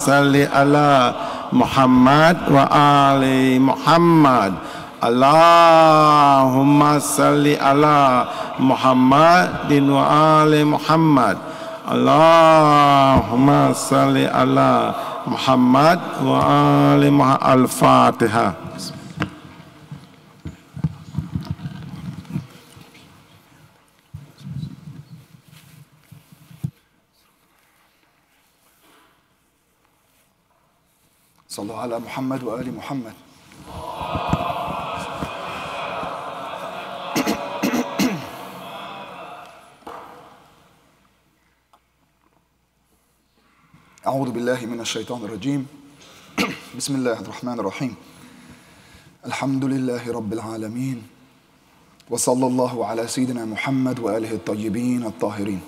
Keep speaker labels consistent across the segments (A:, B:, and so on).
A: salli ala Muhammad wa ali Muhammad. Allahumma salli ala Muhammadin wa ali Muhammad. Allahumma salli ala Muhammad wa ali Muhammad. Al-Fatiha.
B: صلوا على محمد وآل محمد. أعوذ بالله من الشيطان الرجيم. بسم الله الرحمن الرحيم. الحمد لله رب العالمين وصلى الله على سيدنا محمد وآله الطيبين الطاهرين.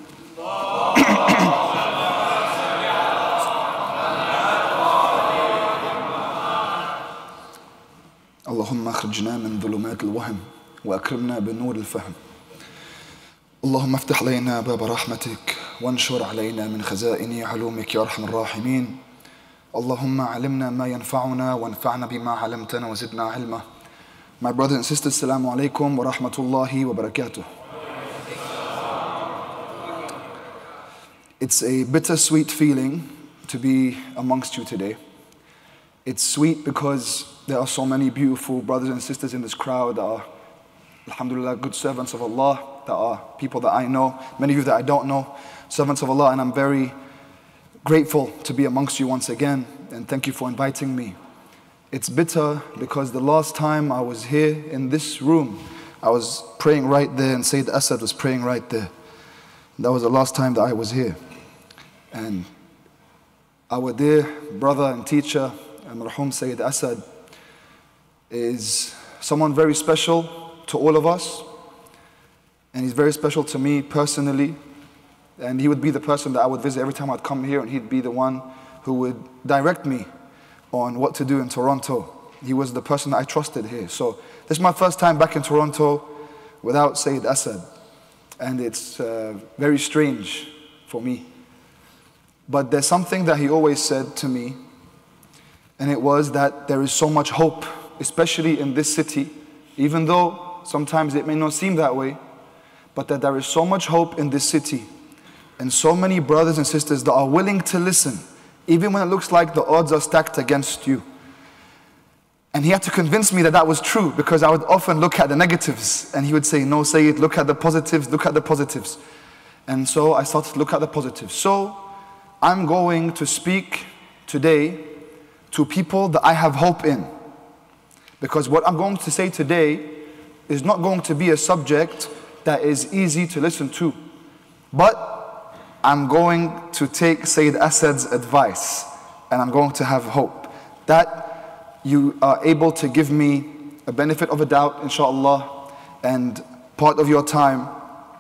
B: اللهم اخرجنا من ظلمات الوهم وأكرمنا بنور الفهم. اللهم افتح لنا باب رحمتك وانشر علينا من خزائن علومك يا أرحم الراحمين. اللهم علمنا ما ينفعنا وانفعنا بما علمتنا وزدنا علما. My brothers and sisters, Assalamu alaikum wa rahmatullahi wa barakatuh. It's a bittersweet feeling to be amongst you today. It's sweet because there are so many beautiful brothers and sisters in this crowd that are, alhamdulillah, good servants of Allah, that are people that I know, many of you that I don't know, servants of Allah, and I'm very grateful to be amongst you once again, and thank you for inviting me. It's bitter because the last time I was here in this room, I was praying right there, and Sayyid Asad was praying right there. That was the last time that I was here. And our dear brother and teacher, Marhum Sayyid Asad, is someone very special to all of us, and he's very special to me personally, and he would be the person that I would visit every time I'd come here, and he'd be the one who would direct me on what to do in Toronto. He was the person that I trusted here. So this is my first time back in Toronto without Sayyid Asad, and it's very strange for me. But there's something that he always said to me, and it was that there is so much hope, especially in this city, even though sometimes it may not seem that way, but that there is so much hope in this city, and so many brothers and sisters that are willing to listen, even when it looks like the odds are stacked against you. And he had to convince me that that was true, because I would often look at the negatives, and he would say, no, Sayyid, look at the positives, look at the positives. And so I started to look at the positives. So I'm going to speak today to people that I have hope in. Because what I'm going to say today is not going to be a subject that is easy to listen to. But I'm going to take Sayyid Asad's advice, and I'm going to have hope that you are able to give me a benefit of a doubt, inshallah, and part of your time.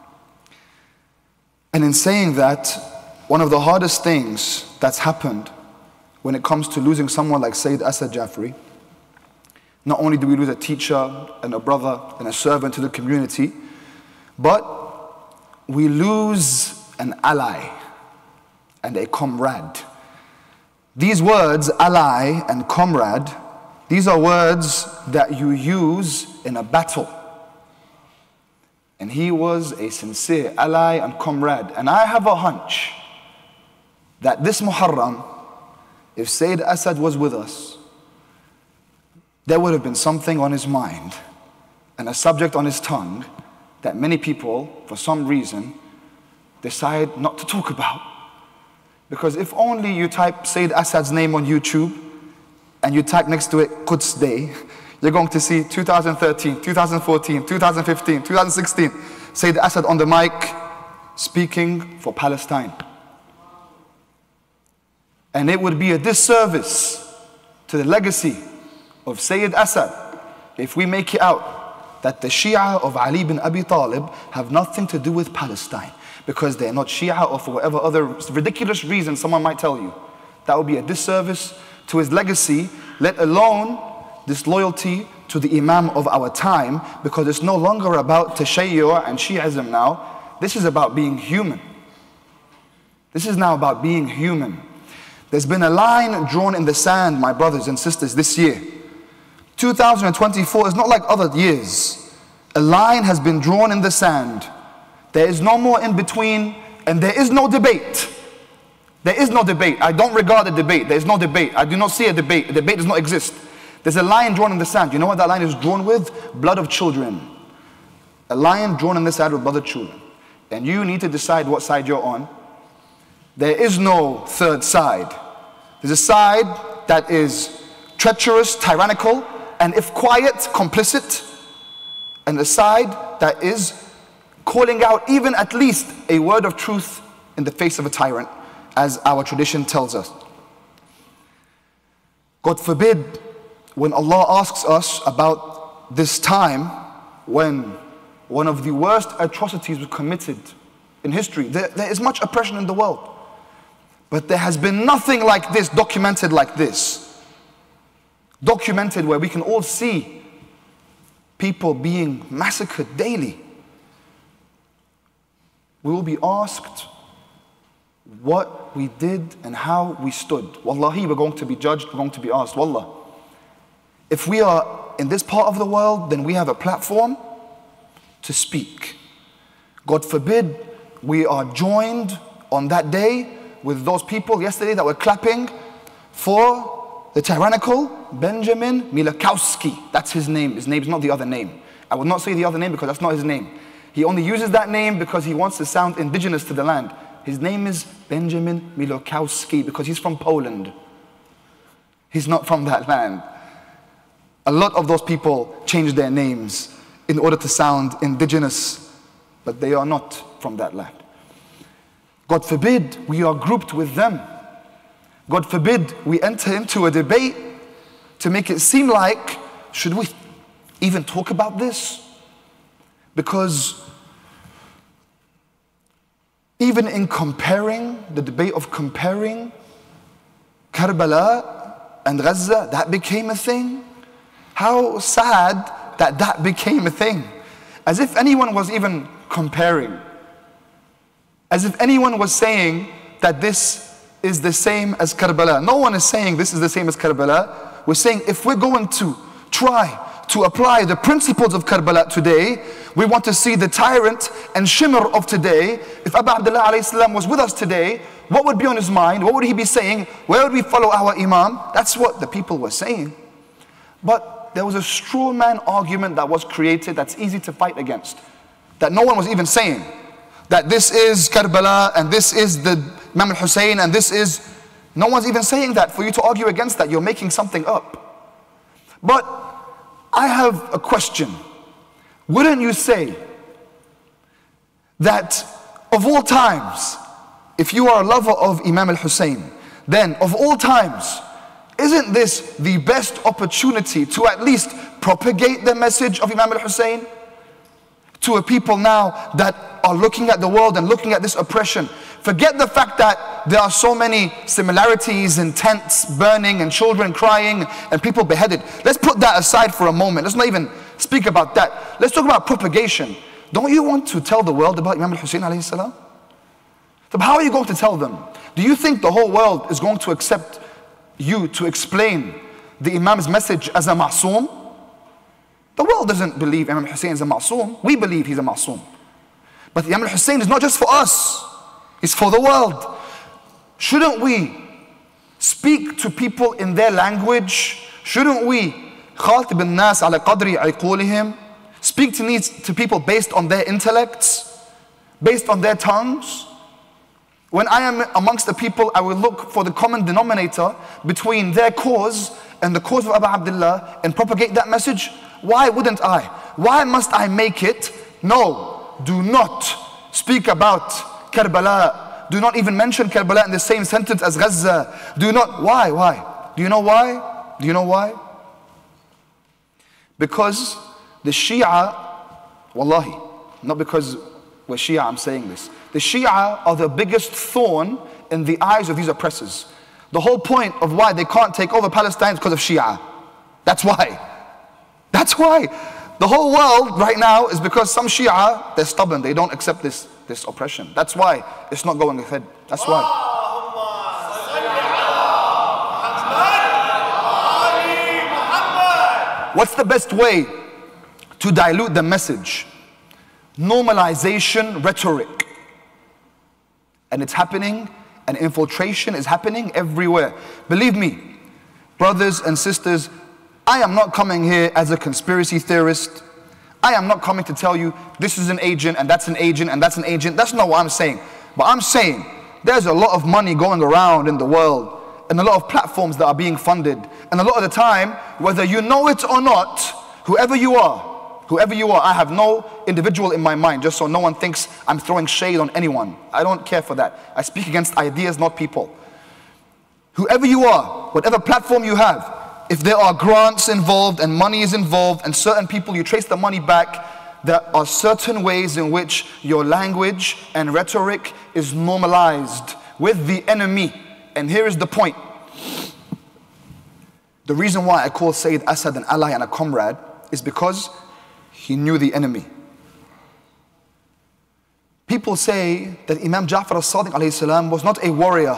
B: And in saying that, one of the hardest things that's happened when it comes to losing someone like Sayyid Asad Jaffari, not only do we lose a teacher and a brother and a servant to the community, but we lose an ally and a comrade. These words, ally and comrade, these are words that you use in a battle. And he was a sincere ally and comrade. And I have a hunch that this Muharram, if Sayyid Asad was with us, there would have been something on his mind and a subject on his tongue that many people, for some reason, decide not to talk about. Because if only you type Sayyid Asad's name on YouTube and you type next to it Quds Day, you're going to see 2013, 2014, 2015, 2016, Sayyid Asad on the mic speaking for Palestine. And it would be a disservice to the legacy of Sayyid Asad if we make it out that the Shia of Ali bin Abi Talib have nothing to do with Palestine, because they're not Shia, or for whatever other ridiculous reason someone might tell you. That would be a disservice to his legacy, let alone disloyalty to the Imam of our time, because it's no longer about Tashayyu' and Shi'ism now. This is about being human. This is now about being human. There's been a line drawn in the sand, my brothers and sisters, this year. 2024 is not like other years. A line has been drawn in the sand. There is no more in between, and there is no debate. There is no debate. I don't regard a debate. There is no debate. I do not see a debate. A debate does not exist. There's a line drawn in the sand. You know what that line is drawn with? Blood of children. A line drawn in the sand with blood of children. And you need to decide what side you're on. There is no third side. There's a side that is treacherous, tyrannical, and if quiet, complicit. And a side that is calling out even at least a word of truth in the face of a tyrant, as our tradition tells us. God forbid, when Allah asks us about this time when one of the worst atrocities was committed in history. There is much oppression in the world, but there has been nothing like this, documented like this. Documented where we can all see people being massacred daily. We will be asked what we did and how we stood. Wallahi, we're going to be judged, we're going to be asked. Wallah. If we are in this part of the world, then we have a platform to speak. God forbid we are joined on that day with those people yesterday that were clapping for the tyrannical Benjamin Milakowski. That's his name. His name's not the other name. I will not say the other name because that's not his name. He only uses that name because he wants to sound indigenous to the land. His name is Benjamin Milakowski because he's from Poland. He's not from that land. A lot of those people changed their names in order to sound indigenous, but they are not from that land. God forbid we are grouped with them. God forbid we enter into a debate to make it seem like, should we even talk about this? Because even in comparing, the debate of comparing Karbala and Gaza, that became a thing. How sad that that became a thing. As if anyone was even comparing. As if anyone was saying that this is the same as Karbala. No one is saying this is the same as Karbala. We're saying if we're going to try to apply the principles of Karbala today, we want to see the tyrant and shimmer of today. If Abu Abdullah alayhi salam was with us today, what would be on his mind? What would he be saying? Where would we follow our Imam? That's what the people were saying. But there was a straw man argument that was created that's easy to fight against. That no one was even saying. That this is Karbala and this is the Imam al-Hussain and this is... No one's even saying that. For you to argue against that, you're making something up. But I have a question. Wouldn't you say that of all times, if you are a lover of Imam al-Hussain, then of all times, isn't this the best opportunity to at least propagate the message of Imam al-Hussain to a people now that are looking at the world and looking at this oppression? Forget the fact that there are so many similarities in tents burning and children crying and people beheaded. Let's put that aside for a moment. Let's not even speak about that. Let's talk about propagation. Don't you want to tell the world about Imam al-Hussain alayhi salam? So how are you going to tell them? Do you think the whole world is going to accept you to explain the Imam's message as a ma'soom? The world doesn't believe Imam al-Hussain is a ma'soom. We believe he's a ma'soom. But Imam al-Hussain is not just for us. It's for the world. Shouldn't we speak to people in their language? Shouldn't we خاطب الناس على قدر عقولهم? Speak to people based on their intellects, based on their tongues? When I am amongst the people, I will look for the common denominator between their cause and the cause of Abu Abdullah and propagate that message. Why wouldn't I? Why must I make it? No, do not speak about Karbala. Do not even mention Karbala in the same sentence as Gaza. Do not. Why? Why? Do you know why? Do you know why? Because the Shia, wallahi, not because we're Shia I'm saying this. The Shia are the biggest thorn in the eyes of these oppressors. The whole point of why they can't take over Palestine is because of Shia. That's why. That's why. The whole world right now is because some Shia, they're stubborn. They don't accept this oppression. That's why it's not going ahead. That's why. What's the best way to dilute the message? Normalization rhetoric. And it's happening, and infiltration is happening everywhere. Believe me, brothers and sisters, I am not coming here as a conspiracy theorist. I am not coming to tell you this is an agent and that's an agent and that's an agent. That's not what I'm saying. But I'm saying there's a lot of money going around in the world and a lot of platforms that are being funded. And a lot of the time, whether you know it or not, whoever you are, I have no individual in my mind, just so no one thinks I'm throwing shade on anyone. I don't care for that. I speak against ideas, not people. Whoever you are, whatever platform you have, if there are grants involved and money is involved and certain people, you trace the money back, there are certain ways in which your language and rhetoric is normalized with the enemy. And here is the point. The reason why I call Sayyid Assad an ally and a comrade is because he knew the enemy. People say that Imam Jaffar as-Sadiq alayhi salam was not a warrior.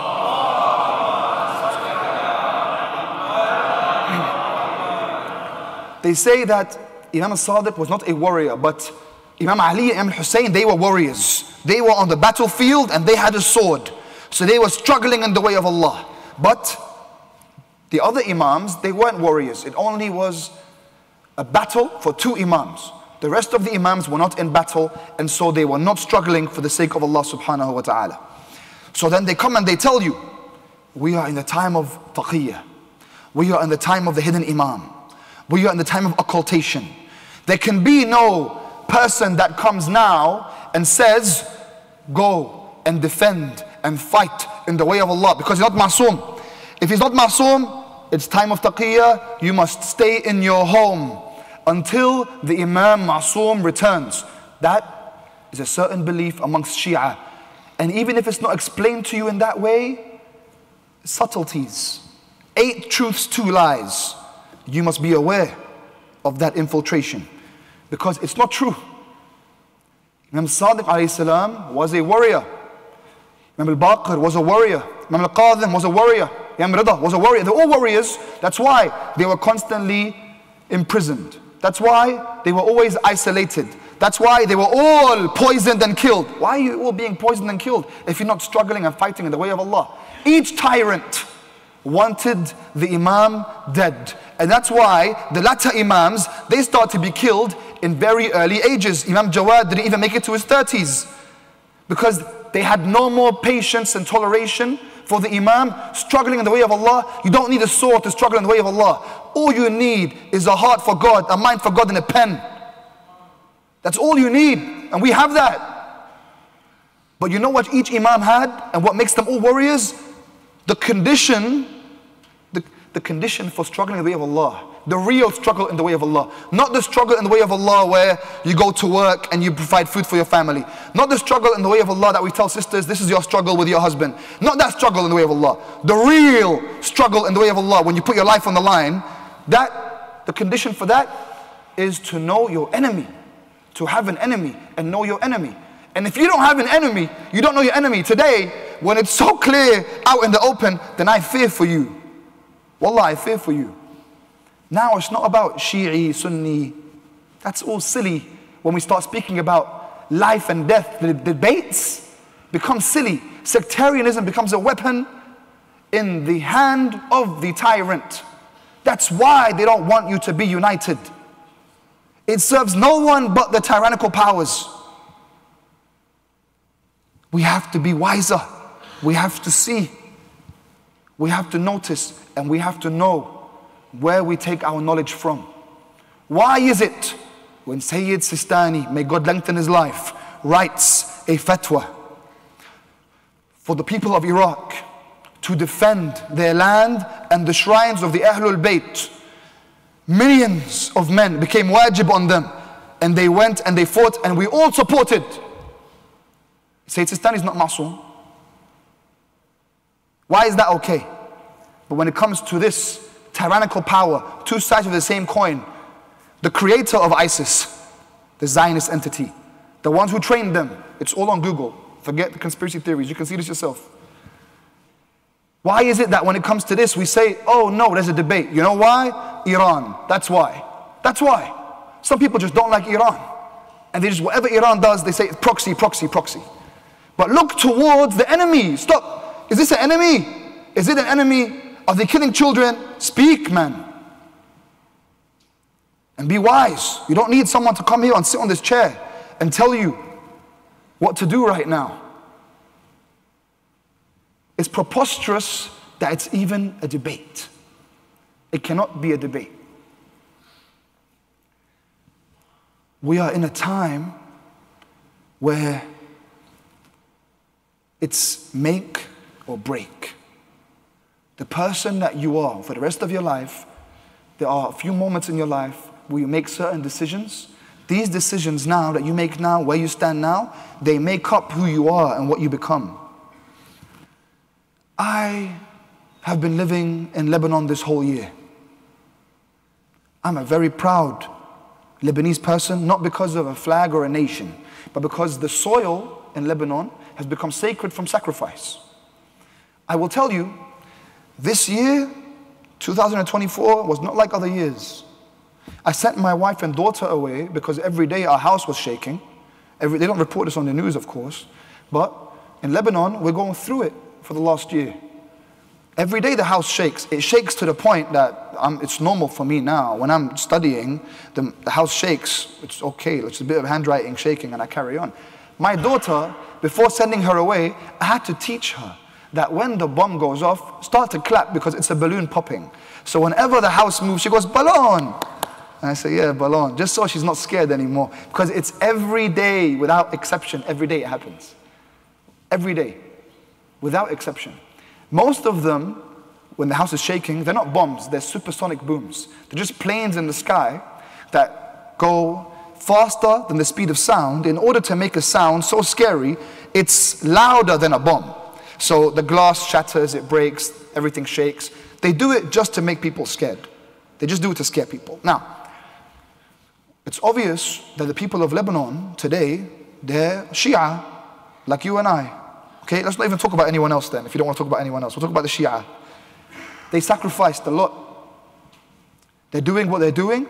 B: They say that Imam as-Sadiq was not a warrior, but Imam Ali and Imam Hussain, they were warriors. They were on the battlefield and they had a sword. So they were struggling in the way of Allah. But the other Imams, they weren't warriors. It only was a battle for 2 Imams. The rest of the Imams were not in battle, and so they were not struggling for the sake of Allah subhanahu wa ta'ala. So then they come and they tell you, we are in the time of taqiyya. We are in the time of the hidden Imam. We are in the time of occultation. There can be no person that comes now and says, go and defend and fight in the way of Allah, because he's not ma'soom. If he's not ma'soom, it's time of taqiyya, you must stay in your home until the Imam Ma'soom returns. That is a certain belief amongst Shia. And even if it's not explained to you in that way, subtleties, 8 truths, 2 lies, you must be aware of that infiltration, because it's not true. Imam Sadiq alayhi salam was a warrior. Imam al-Baqir was a warrior. Imam al-Qadhim was a warrior. Imam Rida was a warrior. They're all warriors. That's why they were constantly imprisoned. That's why they were always isolated. That's why they were all poisoned and killed. Why are you all being poisoned and killed if you're not struggling and fighting in the way of Allah? Each tyrant wanted the Imam dead. And that's why the latter Imams, they start to be killed in very early ages. Imam Jawad didn't even make it to his 30s because they had no more patience and toleration for the Imam struggling in the way of Allah. You don't need a sword to struggle in the way of Allah. All you need is a heart for God, a mind for God, and a pen. That's all you need, and we have that. But you know what each Imam had and what makes them all warriors? The condition for struggling in the way of Allah. The real struggle in the way of Allah. Not the struggle in the way of Allah where you go to work and you provide food for your family. Not the struggle in the way of Allah that we tell sisters, this is your struggle with your husband. Not that struggle in the way of Allah. The real struggle in the way of Allah, when you put your life on the line, the condition for that is to know your enemy. To have an enemy and know your enemy. And if you don't have an enemy, you don't know your enemy. Today, when it's so clear out in the open, then I fear for you. Wallah, I fear for you. Now it's not about Shi'i, Sunni. That's all silly. When we start speaking about life and death, the debates become silly. Sectarianism becomes a weapon in the hand of the tyrant. That's why they don't want you to be united. It serves no one but the tyrannical powers. We have to be wiser. We have to see. We have to notice, and we have to know where we take our knowledge from. Why is it when Sayyid Sistani, may God lengthen his life, writes a fatwa for the people of Iraq to defend their land and the shrines of the Ahlul Bayt, millions of men became wajib on them, and they went and they fought, and we all supported. Sayyid Sistani is not ma'soom. Why is that okay? But when it comes to this tyrannical power, 2 sides of the same coin, the creator of ISIS, the Zionist entity, the ones who trained them, it's all on Google. Forget the conspiracy theories, you can see this yourself. Why is it that when it comes to this, we say, oh no, there's a debate? You know why? Iran. That's why. That's why. Some people just don't like Iran. And they just, whatever Iran does, they say proxy, proxy, proxy. But look towards the enemy. Stop. Is this an enemy? Is it an enemy? Are they killing children? Speak, man. And be wise. You don't need someone to come here and sit on this chair and tell you what to do right now. It's preposterous that it's even a debate. It cannot be a debate. We are in a time where it's make or break. The person that you are for the rest of your life, there are a few moments in your life where you make certain decisions. These decisions now that you make now, where you stand now, they make up who you are and what you become. I have been living in Lebanon this whole year. I'm a very proud Lebanese person, not because of a flag or a nation, but because the soil in Lebanon has become sacred from sacrifice. I will tell you, this year, 2024, was not like other years. I sent my wife and daughter away because every day our house was shaking. They don't report this on the news, of course, but in Lebanon, we're going through it for the last year. Every day the house shakes. It shakes to the point that it's normal for me now. When I'm studying, the house shakes. It's okay. It's a bit of handwriting shaking and I carry on. My daughter, before sending her away, I had to teach her that when the bomb goes off, start to clap because it's a balloon popping. So whenever the house moves, she goes, "Balloon!" And I say, "Yeah, balloon," just so she's not scared anymore. Because it's every day, without exception, every day it happens. Every day, without exception. Most of them, when the house is shaking, they're not bombs, they're supersonic booms. They're just planes in the sky that go faster than the speed of sound in order to make a sound so scary, it's louder than a bomb. So the glass shatters, it breaks, everything shakes. They do it just to make people scared. They just do it to scare people. Now, it's obvious that the people of Lebanon today, they're Shia, like you and I. Okay, let's not even talk about anyone else then, if you don't want to talk about anyone else. We'll talk about the Shia. They sacrificed a lot. They're doing what they're doing.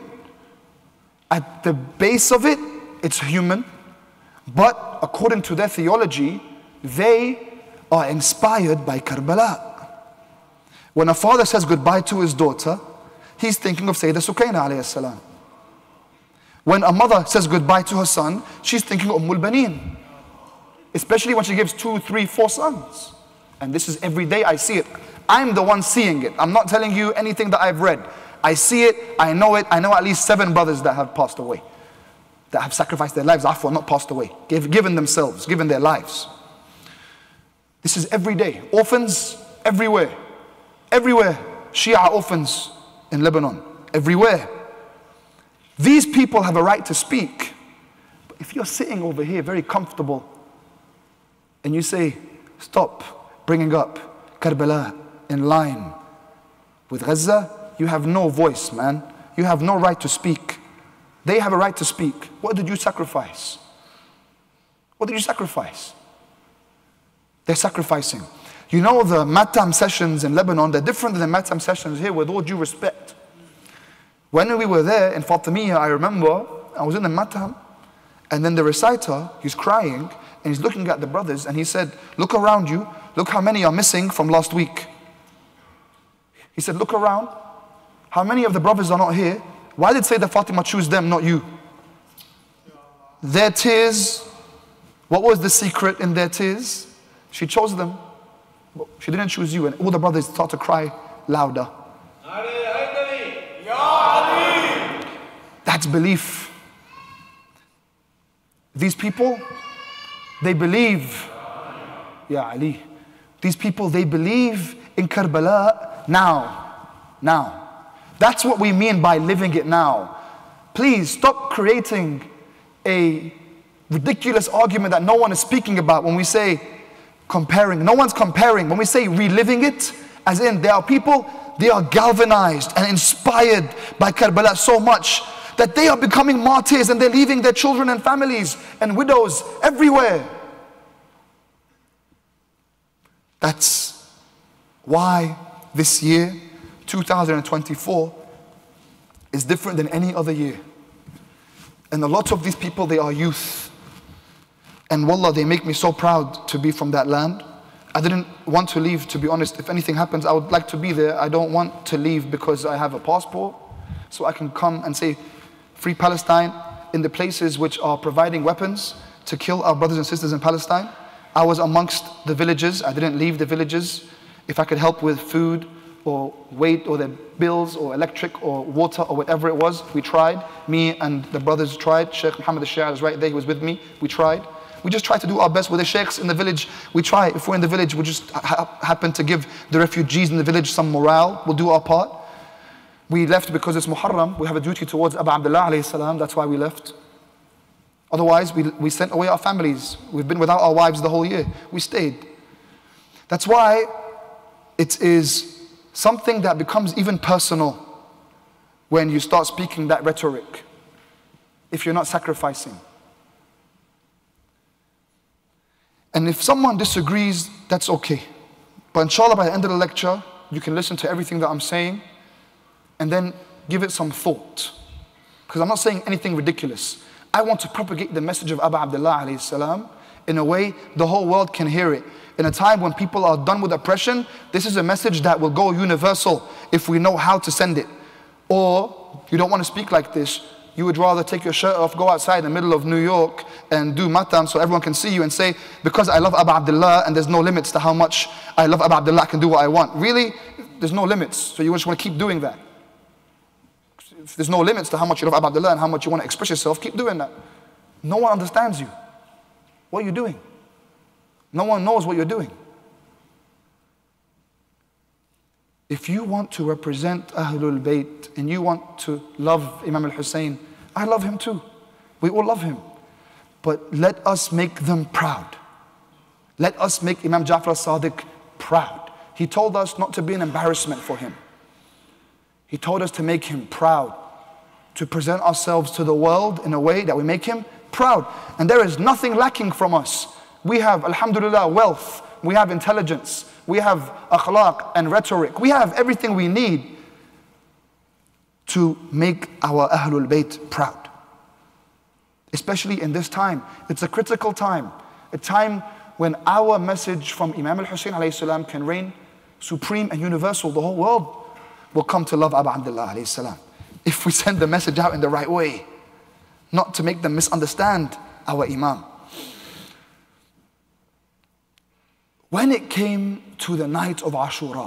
B: At the base of it, it's human. But according to their theology, they are inspired by Karbala. When a father says goodbye to his daughter, he's thinking of Sayyidah Sukaina alayhi salam. When a mother says goodbye to her son, she's thinking of Ummul Baneen. Especially when she gives 2, 3, 4 sons. And this is every day I see it. I'm the one seeing it. I'm not telling you anything that I've read. I see it, I know it. I know at least 7 brothers that have passed away. That have sacrificed their lives, after not passed away. Given themselves, given their lives. This is every day. Orphans, everywhere. Everywhere. Shia orphans in Lebanon. Everywhere. These people have a right to speak. But if you're sitting over here very comfortable, and you say, stop bringing up Karbala in line with Gaza, you have no voice, man. You have no right to speak. They have a right to speak. What did you sacrifice? What did you sacrifice? They're sacrificing. You know the Matam sessions in Lebanon, they're different than the Matam sessions here, with all due respect. When we were there in Fatimiyya, I remember, I was in the Matam, and then the reciter, he's crying, and he's looking at the brothers, and he said, look around you, look how many are missing from last week. He said, look around, how many of the brothers are not here? Why did Sayyidah Fatima choose them, not you? Their tears, what was the secret in their tears? She chose them, but she didn't choose you, and all the brothers start to cry louder. That's belief. These people, they believe, Ya Ali, these people, they believe in Karbala now. Now. That's what we mean by living it now. Please stop creating a ridiculous argument that no one is speaking about when we say comparing. No one's comparing. When we say reliving it, as in there are people, they are galvanized and inspired by Karbala so much that they are becoming martyrs and they're leaving their children and families and widows everywhere. That's why this year, 2024, is different than any other year. And a lot of these people, they are youth. And wallah, they make me so proud to be from that land. I didn't want to leave, to be honest. If anything happens, I would like to be there. I don't want to leave because I have a passport, so I can come and say, free Palestine, in the places which are providing weapons to kill our brothers and sisters in Palestine. I was amongst the villages. I didn't leave the villages. If I could help with food or weight or their bills or electric or water or whatever it was, we tried. Me and the brothers tried. Sheikh Muhammad al-Shia is right there. He was with me. We tried. We just try to do our best with the sheikhs in the village. We try. If we're in the village, we just happen to give the refugees in the village some morale. We'll do our part. We left because it's Muharram. We have a duty towards Abu Abdullah alayhi salam. That's why we left. Otherwise, we sent away our families. We've been without our wives the whole year. We stayed. That's why it is something that becomes even personal when you start speaking that rhetoric, if you're not sacrificing. And if someone disagrees, that's okay. But inshallah, by the end of the lecture, you can listen to everything that I'm saying and then give it some thought. Because I'm not saying anything ridiculous. I want to propagate the message of Abu Abdullah alayhi salam in a way the whole world can hear it. In a time when people are done with oppression, this is a message that will go universal if we know how to send it. Or you don't want to speak like this. You would rather take your shirt off, go outside in the middle of New York and do matam so everyone can see you and say, because I love Abu Abdullah and there's no limits to how much I love Abu Abdullah, I can do what I want. Really? There's no limits. So you just want to keep doing that. If there's no limits to how much you love Abu Abdullah and how much you want to express yourself, keep doing that. No one understands you. What are you doing? No one knows what you're doing. If you want to represent Ahlul Bayt and you want to love Imam al-Hussain, I love him too. We all love him. But let us make them proud. Let us make Imam Jaffar al-Sadiq proud. He told us not to be an embarrassment for him. He told us to make him proud, to present ourselves to the world in a way that we make him proud. And there is nothing lacking from us. We have, alhamdulillah, wealth. We have intelligence. We have akhlaq and rhetoric. We have everything we need to make our Ahlul Bayt proud. Especially in this time. It's a critical time. A time when our message from Imam al-Hussain alayhi salam can reign supreme and universal. The whole world will come to love Abu Abdullah alayhi salam. If we send the message out in the right way. Not to make them misunderstand our Imam. When it came to the night of Ashura,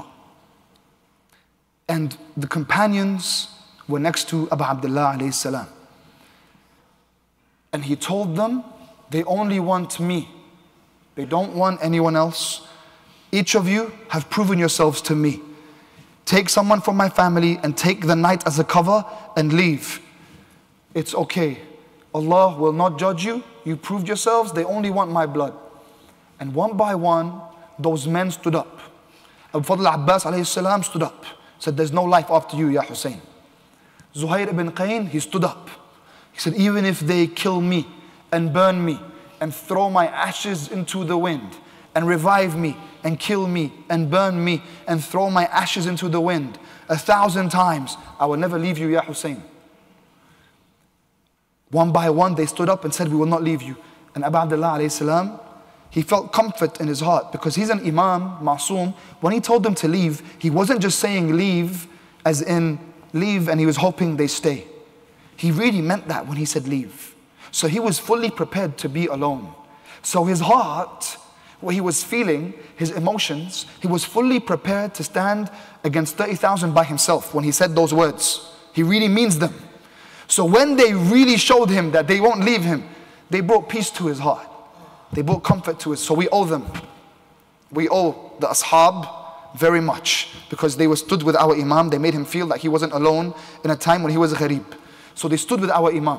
B: and the companions were next to Abu Abdullah alayhi salam, and he told them, they only want me. They don't want anyone else. Each of you have proven yourselves to me. Take someone from my family and take the night as a cover and leave. It's okay. Allah will not judge you. You proved yourselves. They only want my blood. And one by one, those men stood up. Abu Fadl Abbas alayhi salam stood up. Said, there's no life after you, Ya Hussain. Zuhair ibn Qayn, he stood up. He said, even if they kill me and burn me and throw my ashes into the wind and revive me and kill me and burn me and throw my ashes into the wind 1,000 times, I will never leave you, Ya Hussain. One by one, they stood up and said, we will not leave you. And Abu Abdullah alayhi salam, he felt comfort in his heart because he's an Imam, Ma'soom. When he told them to leave, he wasn't just saying leave as in leave and he was hoping they stay. He really meant that when he said leave. So he was fully prepared to be alone. So his heart, what he was feeling, his emotions, he was fully prepared to stand against 30,000 by himself when he said those words. He really means them. So when they really showed him that they won't leave him, they brought peace to his heart. They brought comfort to us. So we owe them. We owe the ashab very much because they were stood with our Imam. They made him feel that he wasn't alone in a time when he was a gharib. So they stood with our Imam.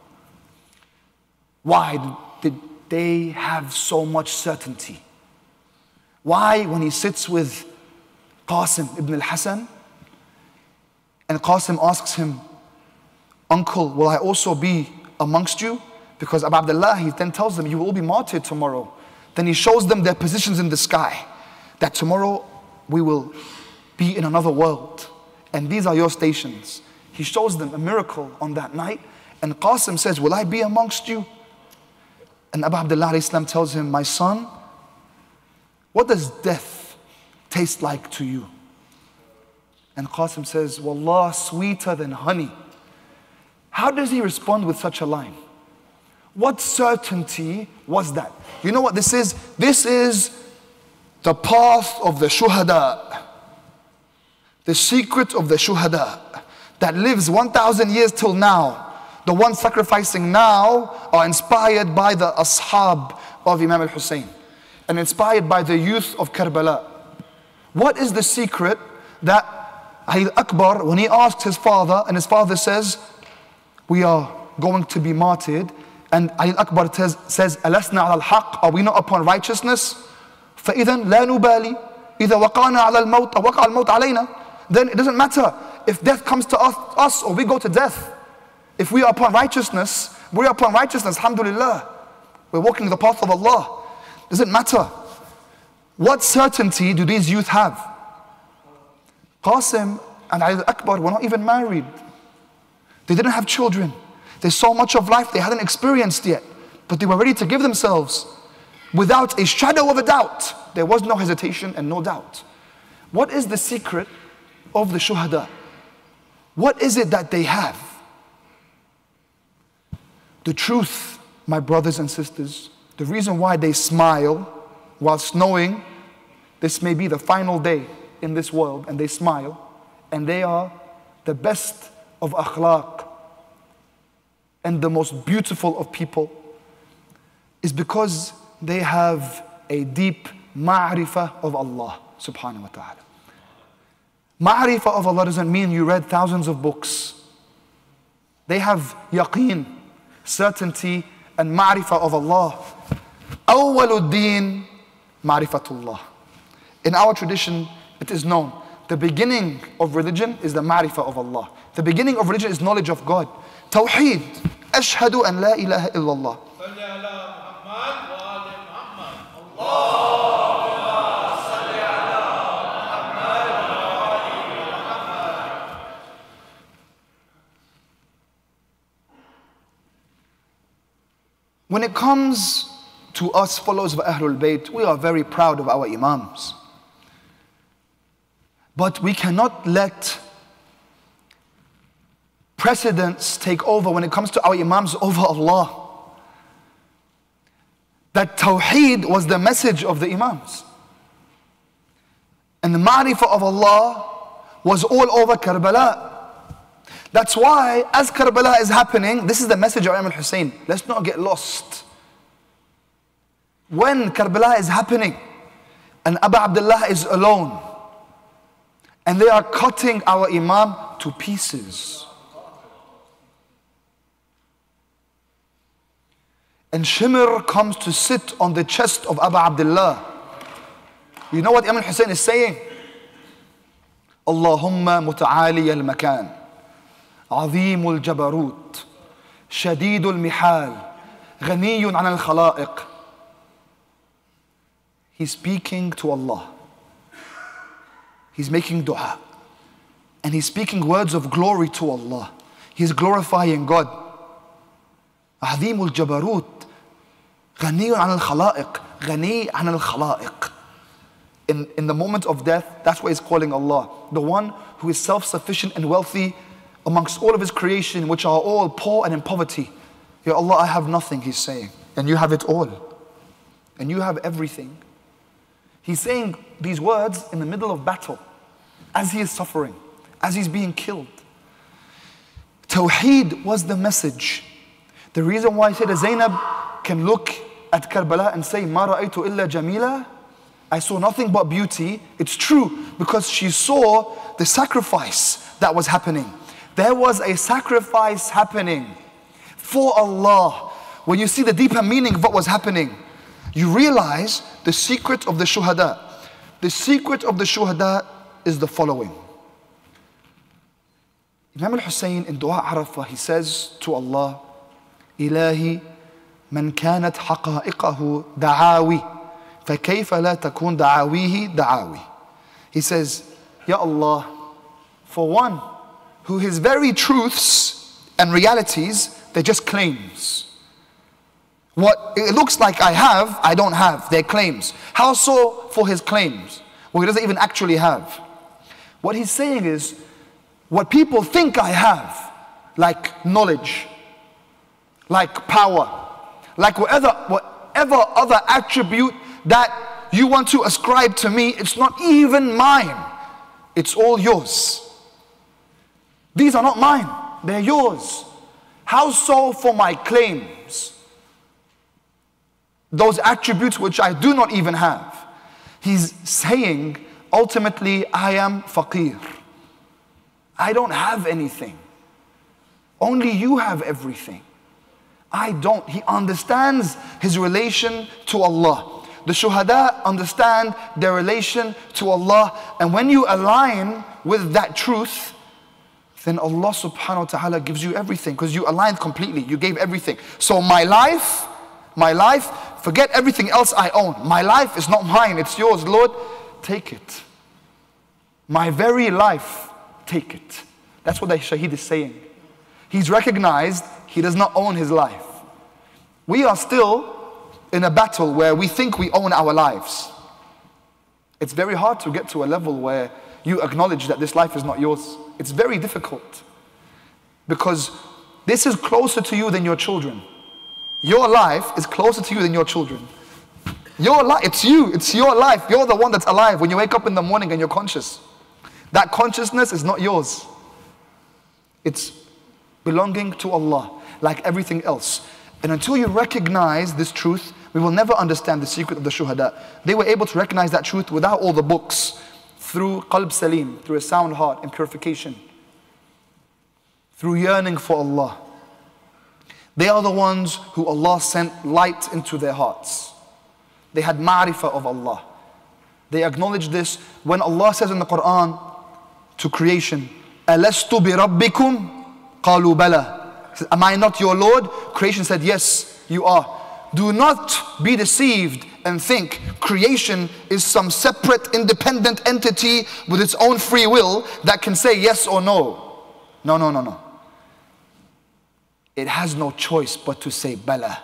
B: Why did they have so much certainty? Why, when he sits with Qasim ibn al-Hasan and Qasim asks him, uncle, will I also be amongst you? Because Abu Abdullah, he then tells them, you will all be martyred tomorrow. Then he shows them their positions in the sky. That tomorrow we will be in another world. And these are your stations. He shows them a miracle on that night. And Qasim says, will I be amongst you? And Abu Abdullah alayhi salam tells him, my son, what does death taste like to you? And Qasim says, wallah, sweeter than honey. How does he respond with such a line? What certainty was that? You know what this is? This is the path of the shuhada. The secret of the shuhada that lives 1,000 years till now. The ones sacrificing now are inspired by the ashab of Imam al-Hussain and inspired by the youth of Karbala. What is the secret that Ali Akbar, when he asked his father, and his father says, we are going to be martyred, and Ali Akbar says, أَلَسْنَا عَلَى الْحَقِّ, are we not upon righteousness? فَإِذًا لَا نُبَالِي إِذَا وَقَعْنَا عَلَى الْمَوْتِ أَوْ وَقَعَ الْمَوْتِ عَلَيْنَا. Then it doesn't matter if death comes to us or we go to death. If we are upon righteousness, we are upon righteousness, alhamdulillah. We're walking the path of Allah. Doesn't matter. What certainty do these youth have? Qasim and Ali Akbar were not even married. They didn't have children. There's so much of life they hadn't experienced yet. But they were ready to give themselves without a shadow of a doubt. There was no hesitation and no doubt. What is the secret of the shuhada? What is it that they have? The truth, my brothers and sisters, the reason why they smile whilst knowing this may be the final day in this world, and they smile, and they are the best of akhlaq and the most beautiful of people, is because they have a deep ma'rifah of Allah subhanahu wa ta'ala. Ma'rifah of Allah doesn't mean you read thousands of books. They have yaqeen, certainty and ma'rifah of Allah. Awwaluddin ma'rifatullah. In our tradition, it is known, the beginning of religion is the ma'rifah of Allah. The beginning of religion is knowledge of God. Tawheed. Ashhadu an la ilaha illallah. When it comes to us followers of Ahlul Bayt, we are very proud of our Imams. But we cannot let precedence take over when it comes to our Imams over Allah. That Tawheed was the message of the Imams. And the Ma'rifah of Allah was all over Karbala. That's why, as Karbala is happening, this is the message of Imam Hussain. Let's not get lost. When Karbala is happening, and Abu Abdullah is alone, and they are cutting our Imam to pieces. And Shimr comes to sit on the chest of Abu Abdullah. You know what Imam Hussain is saying? Allahumma muta'ali al-makan. عظيم الجبروت شديد المحال غني عن الخلائق. He's speaking to Allah. He's making dua. And he's speaking words of glory to Allah. He's glorifying God. عظيم الجبروت غني عن الخلائق. غني عن الخلائق. In the moment of death, that's what he's calling Allah. The one who is self-sufficient and wealthy amongst all of his creation, which are all poor and in poverty. Ya Allah, I have nothing, he's saying. And you have it all. And you have everything. He's saying these words in the middle of battle, as he is suffering, as he's being killed. Tawheed was the message. The reason why Sayyidah Zainab can look at Karbala and say, Ma ra'aytu illa jamila, I saw nothing but beauty. It's true, because she saw the sacrifice that was happening. There was a sacrifice happening for Allah. When you see the deeper meaning of what was happening, you realize the secret of the shuhada. The secret of the shuhada is the following. Imam al-Hussain in Dua Arafah, he says to Allah, Ilahi man kanat haqa'iqahu da'awi, فكيف لا تكون دعاويه دعاوي. He says, Ya Allah, for one who his very truths and realities, they're just claims. What it looks like I have, I don't have. They're claims. How so for his claims? Well, he doesn't even actually have. What he's saying is, what people think I have, like knowledge, like power, like whatever other attribute that you want to ascribe to me, it's not even mine. It's all yours. These are not mine, they're yours. How so for my claims? Those attributes which I do not even have. He's saying, ultimately, I am faqir. I don't have anything. Only you have everything. I don't. He understands his relation to Allah. The shuhada understand their relation to Allah. And when you align with that truth, then Allah subhanahu wa ta'ala gives you everything. Because you aligned completely. You gave everything. So my life, forget everything else I own. My life is not mine, it's yours. Lord, take it. My very life, take it. That's what the shaheed is saying. He's recognized he does not own his life. We are still in a battle where we think we own our lives. It's very hard to get to a level where you acknowledge that this life is not yours. It's very difficult. Because this is closer to you than your children. Your life is closer to you than your children. Your life, it's you, it's your life. You're the one that's alive when you wake up in the morning and you're conscious. That consciousness is not yours. It's belonging to Allah, like everything else. And until you recognize this truth, we will never understand the secret of the shuhada. They were able to recognize that truth without all the books, through qalb salim, through a sound heart and purification, through yearning for Allah. They are the ones who Allah sent light into their hearts. They had ma'rifah of Allah. They acknowledge this when Allah says in the Quran to creation, Alastu bi rabbikum? Qalu bala. Am I not your Lord? Creation said, yes, you are. Do not be deceived and think creation is some separate, independent entity with its own free will that can say yes or no. No, no, no, no. It has no choice but to say bala.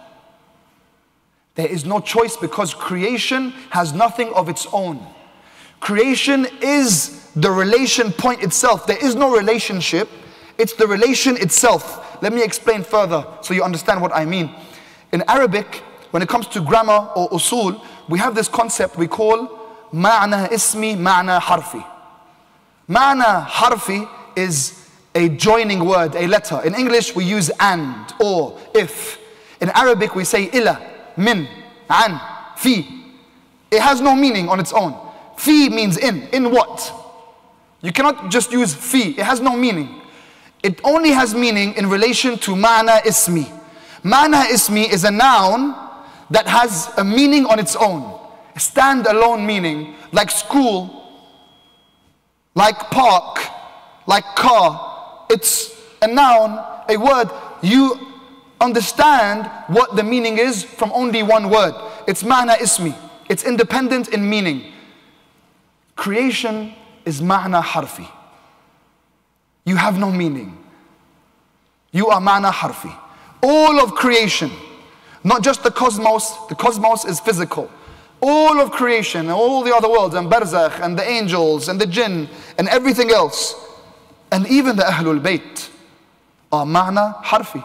B: There is no choice because creation has nothing of its own. Creation is the relation point itself. There is no relationship. It's the relation itself. Let me explain further so you understand what I mean. In Arabic, when it comes to grammar or usul, we have this concept we call ma'na ismi, ma'na harfi. Ma'na harfi is a joining word, a letter. In English, we use and, or, if. In Arabic, we say ila, min, an, fi. It has no meaning on its own. Fi means in. In what? You cannot just use fi. It has no meaning. It only has meaning in relation to ma'na ismi. Ma'na ismi is a noun that has a meaning on its own. A stand-alone meaning, like school, like park, like car. It's a noun, a word. You understand what the meaning is from only one word. It's ma'na ismi. It's independent in meaning. Creation is ma'na harfi. You have no meaning. You are ma'na harfi. All of creation, not just the cosmos is physical. All of creation, and all the other worlds, and barzakh, and the angels, and the jinn, and everything else, and even the Ahlul Bayt are ma'na harfi.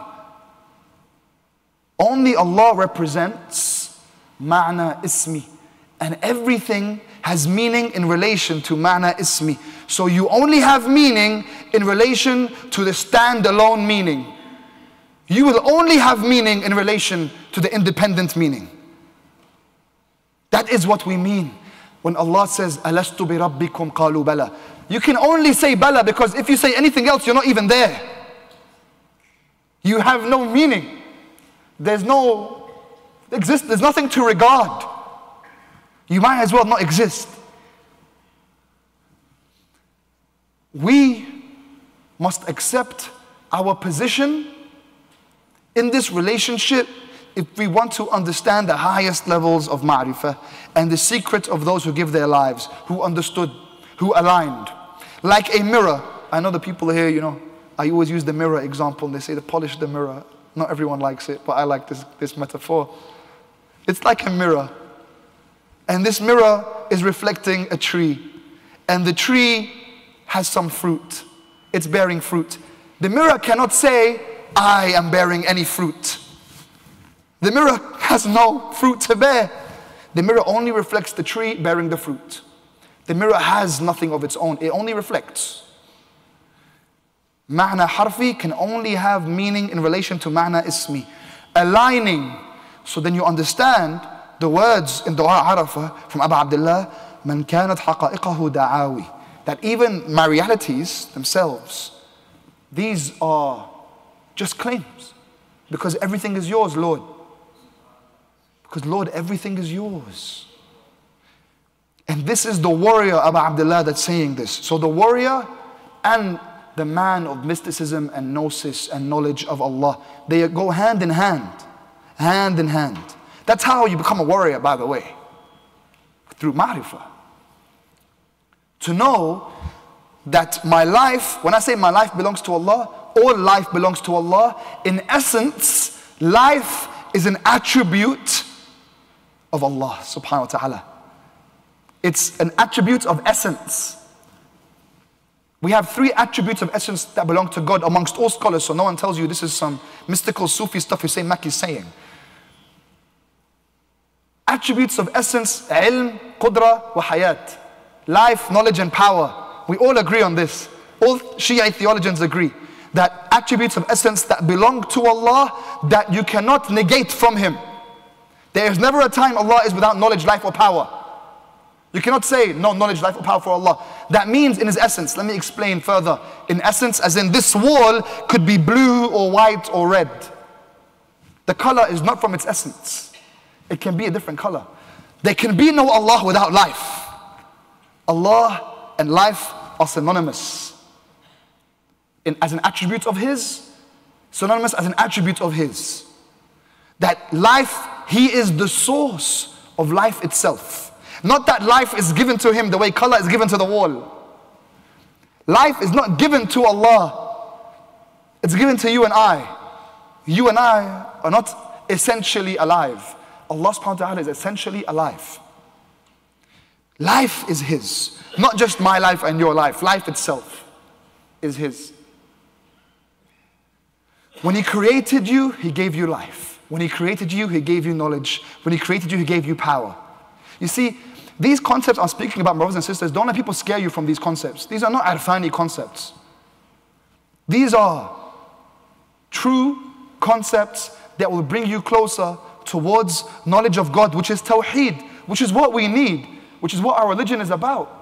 B: Only Allah represents ma'na ismi. And everything has meaning in relation to ma'na ismi. So you only have meaning in relation to the stand-alone meaning. You will only have meaning in relation to the independent meaning. That is what we mean when Allah says, Alastu bi rabbikum qalu bala. You can only say bala because if you say anything else, you're not even there. You have no meaning. There's nothing to regard. You might as well not exist. We must accept our position in this relationship if we want to understand the highest levels of ma'rifah and the secret of those who give their lives, who understood, who aligned. Like a mirror. I know the people here, I always use the mirror example. They say to polish the mirror. Not everyone likes it, but I like this metaphor. It's like a mirror. And this mirror is reflecting a tree. And the tree has some fruit. It's bearing fruit. The mirror cannot say, I am bearing any fruit. The mirror has no fruit to bear. The mirror only reflects the tree bearing the fruit. The mirror has nothing of its own. It only reflects. Ma'na harfi can only have meaning in relation to ma'na ismi. Aligning. So then you understand the words in Dua Arafah from Abu Abdullah, Man kanat haqa'iqahu da'awi. That even my realities themselves, these are just claims. Because everything is yours, Lord. Because Lord, everything is yours. And this is the warrior Abu Abdullah that's saying this. So the warrior and the man of mysticism and gnosis and knowledge of Allah, they go hand in hand. Hand in hand. That's how you become a warrior, by the way. Through ma'rifah. To know that my life, when I say my life belongs to Allah, all life belongs to Allah. In essence, life is an attribute of Allah subhanahu wa ta'ala. It's an attribute of essence. We have 3 attributes of essence that belong to God amongst all scholars, so no one tells you this is some mystical Sufi stuff Hussain Makke is saying. Attributes of essence, ilm, qudra, wa hayat. Life, knowledge and power. We all agree on this. All Shia theologians agree that attributes of essence that belong to Allah, that you cannot negate from Him. There is never a time Allah is without knowledge, life or power. You cannot say no knowledge, life or power for Allah. That means in His essence. Let me explain further. In essence, as in this wall could be blue or white or red. The color is not from its essence. It can be a different color. There can be no Allah without life. Allah and life are synonymous. As an attribute of His, synonymous as an attribute of His. That life, He is the source of life itself. Not that life is given to Him the way color is given to the wall. Life is not given to Allah. It's given to you and I. You and I are not essentially alive. Allah subhanahu wa ta'ala is essentially alive. Life is His. Not just my life and your life. Life itself is His. When He created you, He gave you life. When He created you, He gave you knowledge. When He created you, He gave you power. You see, these concepts I'm speaking about, brothers and sisters, don't let people scare you from these concepts. These are not Arfani concepts. These are true concepts that will bring you closer towards knowledge of God, which is Tawheed, which is what we need, which is what our religion is about.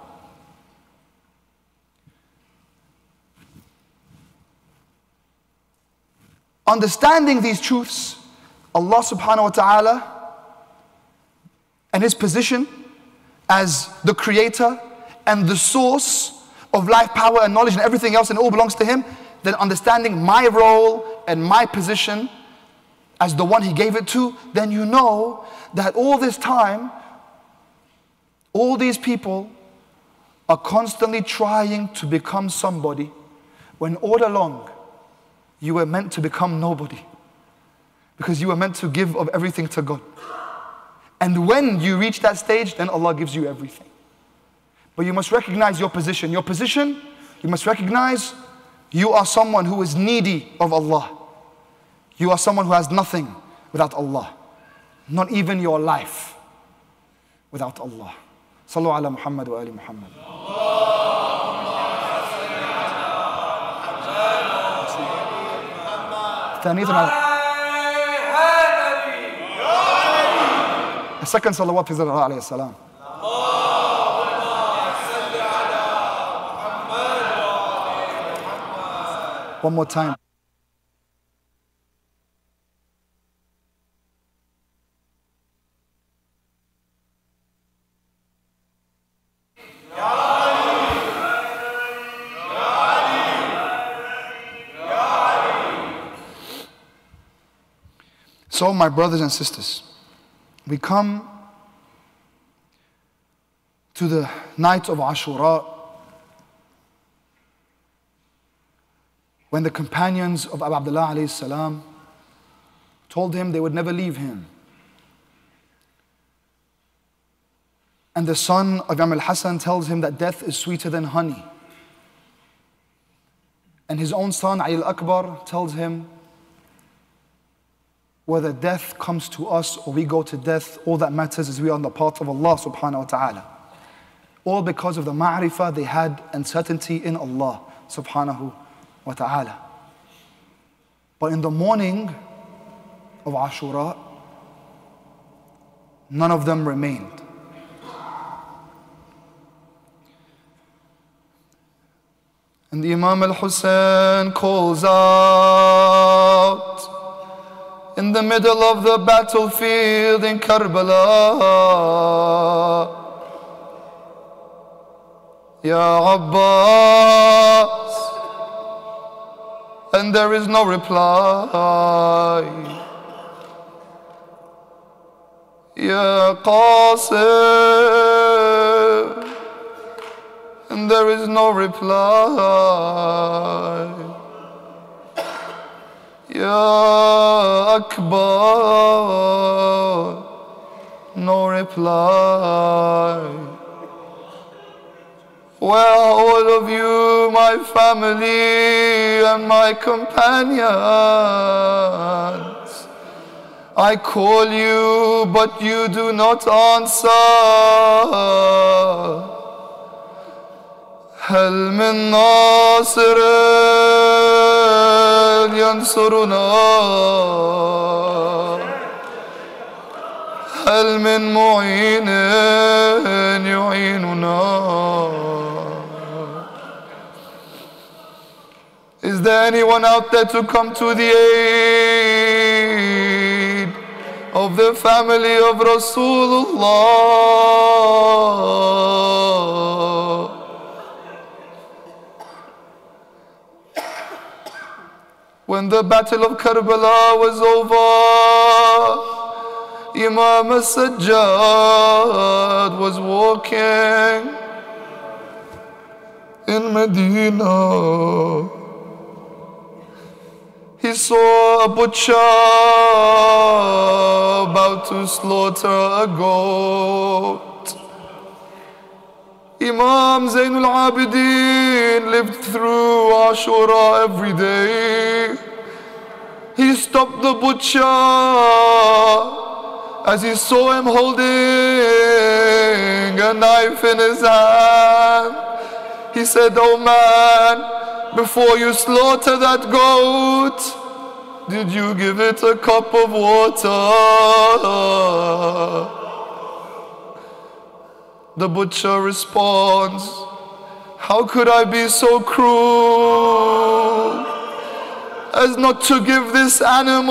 B: Understanding these truths, Allah subhanahu wa ta'ala and His position as the creator and the source of life, power and knowledge and everything else, and it all belongs to Him, then understanding my role and my position as the one He gave it to, then you know that all this time, all these people are constantly trying to become somebody when all along you were meant to become nobody, because you were meant to give of everything to God. And when you reach that stage, then Allah gives you everything. But you must recognize your position. Your position, you must recognize you are someone who is needy of Allah. You are someone who has nothing without Allah. Not even your life without Allah. Sallu ala Muhammad wa ali Muhammad. A second salawat is alayhi salam. One more time. So, my brothers and sisters, we come to the night of Ashura, when the companions of Abu Abdullah alayhi salam told him they would never leave him. And the son of Imam al-Hassan tells him that death is sweeter than honey. And his own son, Ali al-Akbar, tells him, whether death comes to us or we go to death, all that matters is we are on the path of Allah subhanahu wa ta'ala. All because of the ma'rifah they had and certainty in Allah subhanahu wa ta'ala. But in the morning of Ashura, none of them remained. And the Imam al-Hussain calls out in the middle of the battlefield in Karbala, Ya Abbas, and there is no reply. Ya Qasim, and there is no reply. Ya Akbar, no reply. Where are all of you, my family and my companions? I call you, but you do not answer. هل من ناصر ينصرنا هل من معين يعيننا. Is there anyone out there to come to the aid of the family of Rasulullah? When the battle of Karbala was over, Imam al-Sajjad was walking in Medina. He saw a butcher about to slaughter a goat. Imam Zainul Abidin lived through Ashura every day. He stopped the butcher as he saw him holding a knife in his hand. He said, "Oh man, before you slaughter that goat, did you give it a cup of water?" The butcher responds, "How could I be so cruel as not to give this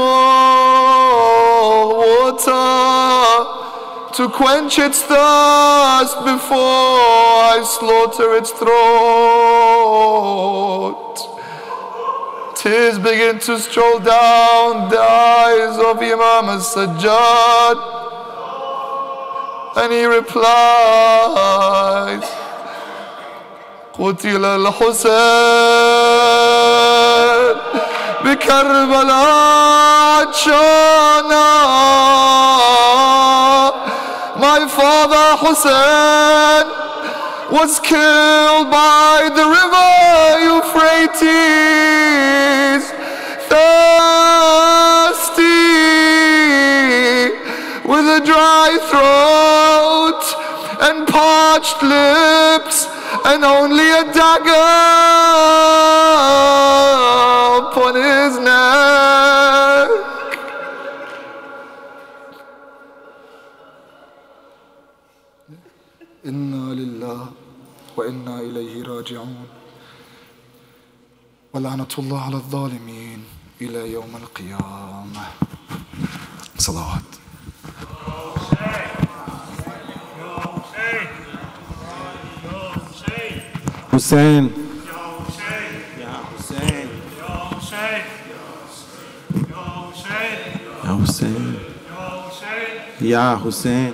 B: animal water to quench its thirst before I slaughter its throat?" Tears begin to stroll down the eyes of Imam al-Sajjad, and he replies, قتل الحسين بكربلاء عطشانا. My father Hussain was killed by the river Euphrates, thirsty, with a dry throat and parched lips, and only a dagger upon his neck. Inna lillah wa inna ilayhi raji'un. Wa la'natullah ala al-zalimin ila yawm al-qiyamah. Salawat.
A: Hussain. Ya Hussain. Ya Hussain.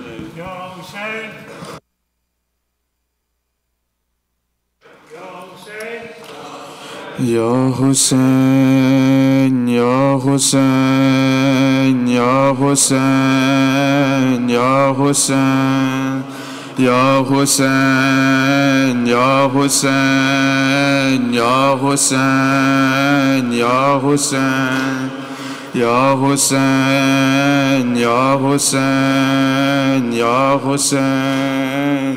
A: یا حسین یا حسین یا حسین یا حسین یا حسین یا حسین یا حسین یا حسین یا حسین یا حسین یا حسین.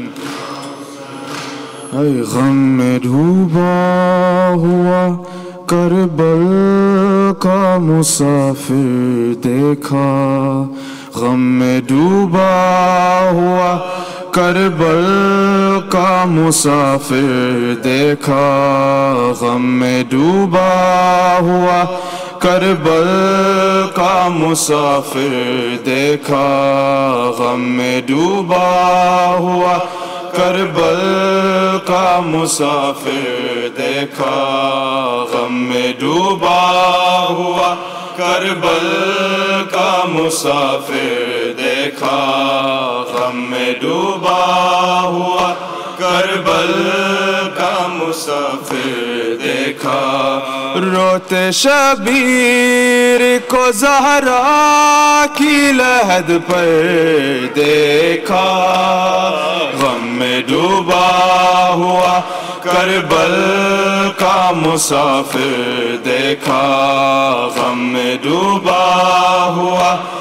A: اے غم میں ڈوبا ہوا کربل کا مسافر دیکھا، غم میں ڈوبا ہوا کربل کا مسافر دیکھا، غم میں ڈوبا ہوا کربل کا مسافر دیکھا، غم میں ڈوبا ہوا کربل کا مسافر دیکھا، غم میں ڈوبا ہوا کربل کا مسافر دیکھا، غم میں ڈوبا ہوا کربل کا مسافر دیکھا. روتے شبیر کو زہرا کی لحد پر دیکھا، غم میں ڈوبا ہوا کربل کا مسافر دیکھا، غم میں ڈوبا ہوا